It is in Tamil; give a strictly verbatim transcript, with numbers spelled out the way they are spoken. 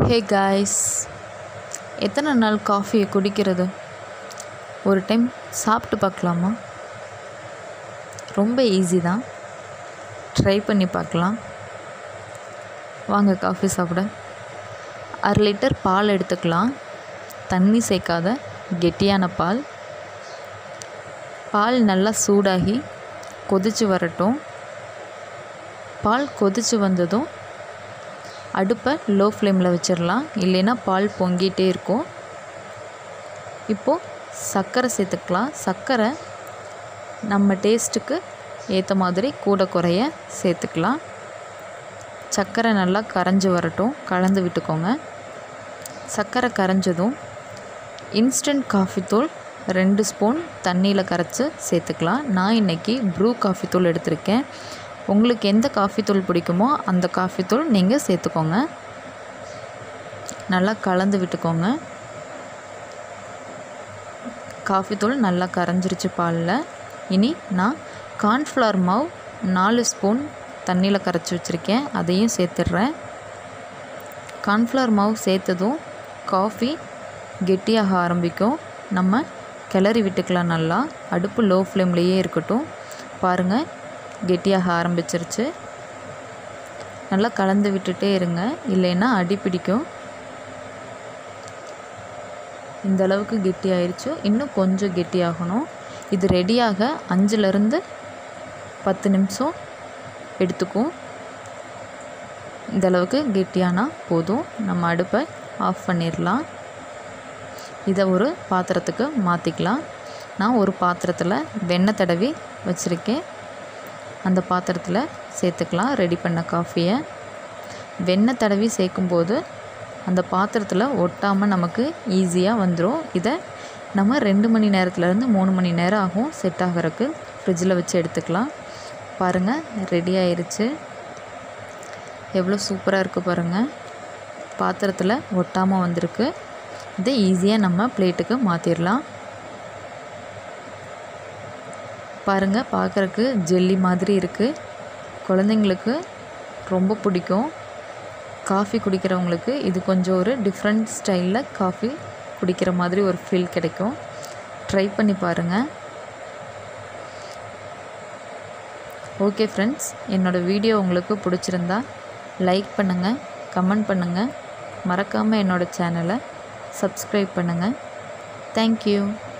ஹே காய்ஸ், எத்தனை நாள் காஃபியை குடிக்கிறது? ஒரு டைம் சாப்பிட்டு பார்க்கலாமா? ரொம்ப ஈஸி தான், ட்ரை பண்ணி பார்க்கலாம். வாங்க காஃபி சாப்பிட. அரை லிட்டர் பால் எடுத்துக்கலாம். தண்ணி சேர்க்காத கெட்டியான பால். பால் நல்லா சூடாகி கொதித்து வரட்டும். பால் கொதித்து வந்ததும் அடுப்பை லோ ஃப்ளேமில் வச்சிடலாம், இல்லைன்னா பால் பொங்கிட்டே இருக்கும். இப்போது சர்க்கரை சேர்த்துக்கலாம். சர்க்கரை நம்ம டேஸ்ட்டுக்கு ஏற்ற மாதிரி கூட குறைய சேர்த்துக்கலாம். சர்க்கரை நல்லா கரைஞ்சி வரட்டும், கலந்து விட்டுக்கோங்க. சர்க்கரை கரைஞ்சதும் இன்ஸ்டன்ட் காஃபி தூள் ரெண்டு ஸ்பூன் தண்ணியில் கரைச்சி சேர்த்துக்கலாம். நான் இன்றைக்கி ப்ரூ காஃபி தூள் எடுத்திருக்கேன். உங்களுக்கு எந்த காஃபி தூள் பிடிக்குமோ அந்த காஃபி தூள் நீங்கள் சேர்த்துக்கோங்க. நல்லா கலந்து விட்டுக்கோங்க. காஃபி தூள் நல்லா கரைஞ்சிருச்சு பாலில். இனி நான் கார்ன்ஃப்ளவர் மாவு நாலு ஸ்பூன் தண்ணியில் கரைச்சி வச்சுருக்கேன், அதையும் சேர்த்துடுறேன். கார்ன்ஃப்ளவர் மாவு சேர்த்ததும் காஃபி கெட்டியாக ஆரம்பிக்கும். நம்ம கிளறி விட்டுக்கலாம். நல்லா அடுப்பு லோ ஃப்ளேம்லேயே இருக்கட்டும். பாருங்கள், கெட்டியாக ஆரம்பிச்சிருச்சு. நல்லா கலந்து விட்டுட்டே இருங்க, இல்லைன்னா அடி பிடிக்கும். இந்த அளவுக்கு கெட்டி ஆயிடுச்சு. இன்னும் கொஞ்சம் கெட்டியாகணும். இது ரெடியாக அஞ்சுலேருந்து பத்து நிமிஷம் எடுத்துக்கும். இந்த அளவுக்கு கெட்டியானா போதும். நம்ம அடுப்பை ஆஃப் பண்ணிடலாம். இதை ஒரு பாத்திரத்துக்கு மாற்றிக்கலாம். நான் ஒரு பாத்திரத்தில் வெண்ணெய் தடவி வச்சுருக்கேன். அந்த பாத்திரத்தில் சேர்த்துக்கலாம் ரெடி பண்ண காஃபியை. வெண்ணெய் தடவி சேர்க்கும்போது அந்த பாத்திரத்தில் ஒட்டாமல் நமக்கு ஈஸியாக வந்துடும். இதை நம்ம ரெண்டு மணி நேரத்துலேருந்து மூணு மணி நேரம் ஆகும் செட் ஆகிறதுக்கு. ஃப்ரிட்ஜில் வச்சு எடுத்துக்கலாம். பாருங்கள், ரெடி ஆயிடுச்சு. எவ்வளோ சூப்பராக இருக்குது பாருங்கள். பாத்திரத்தில் ஒட்டாமல் வந்திருக்கு. இதை ஈஸியாக நம்ம பிளேட்டுக்கு மாற்றிடலாம். பாருங்கள், பார்க்குறக்கு ஜெல்லி மாதிரி இருக்குது. குழந்தைங்களுக்கு ரொம்ப பிடிக்கும். காஃபி குடிக்கிறவங்களுக்கு இது கொஞ்சம் ஒரு டிஃப்ரெண்ட் ஸ்டைலில் காஃபி குடிக்கிற மாதிரி ஒரு ஃபீல் கிடைக்கும். ட்ரை பண்ணி பாருங்கள். ஓகே ஃப்ரெண்ட்ஸ், என்னோடய வீடியோ உங்களுக்கு பிடிச்சிருந்தா லைக் பண்ணுங்கள், கமெண்ட் பண்ணுங்கள். மறக்காமல் என்னோடய சேனலை சப்ஸ்கிரைப் பண்ணுங்கள். தேங்க்யூ.